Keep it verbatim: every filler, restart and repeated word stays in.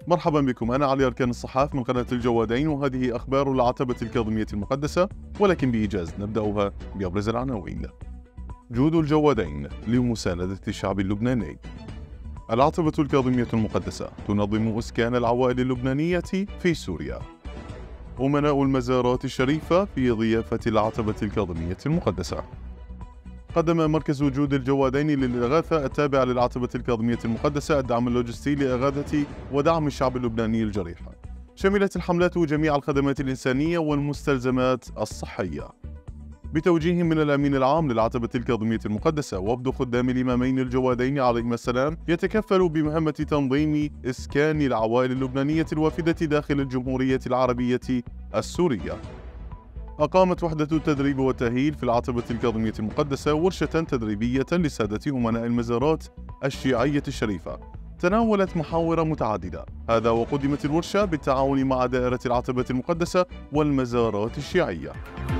مرحبا بكم، أنا علي أركان الصحاف من قناة الجوادين، وهذه أخبار العتبة الكاظمية المقدسة، ولكن بإيجاز نبدأها بأبرز العناوين. جهود الجوادين لمساندة الشعب اللبناني. العتبة الكاظمية المقدسة تنظم إسكان العوائل اللبنانية في سوريا. أمناء المزارات الشريفة في ضيافة العتبة الكاظمية المقدسة. قدم مركز جود الجوادين للإغاثة التابع للعتبة الكاظمية المقدسة الدعم اللوجستي لإغاثة ودعم الشعب اللبناني الجريح. شملت الحملات جميع الخدمات الإنسانية والمستلزمات الصحية. بتوجيه من الأمين العام للعتبة الكاظمية المقدسة، وفد خدام الإمامين الجوادين عليهما السلام يتكفل بمهمة تنظيم إسكان العوائل اللبنانية الوافدة داخل الجمهورية العربية السورية. أقامت وحدة التدريب والتأهيل في العتبة الكاظمية المقدسة ورشة تدريبية لسادة أمناء المزارات الشيعية الشريفة، تناولت محاور متعددة. هذا وقدمت الورشة بالتعاون مع دائرة العتبة المقدسة والمزارات الشيعية.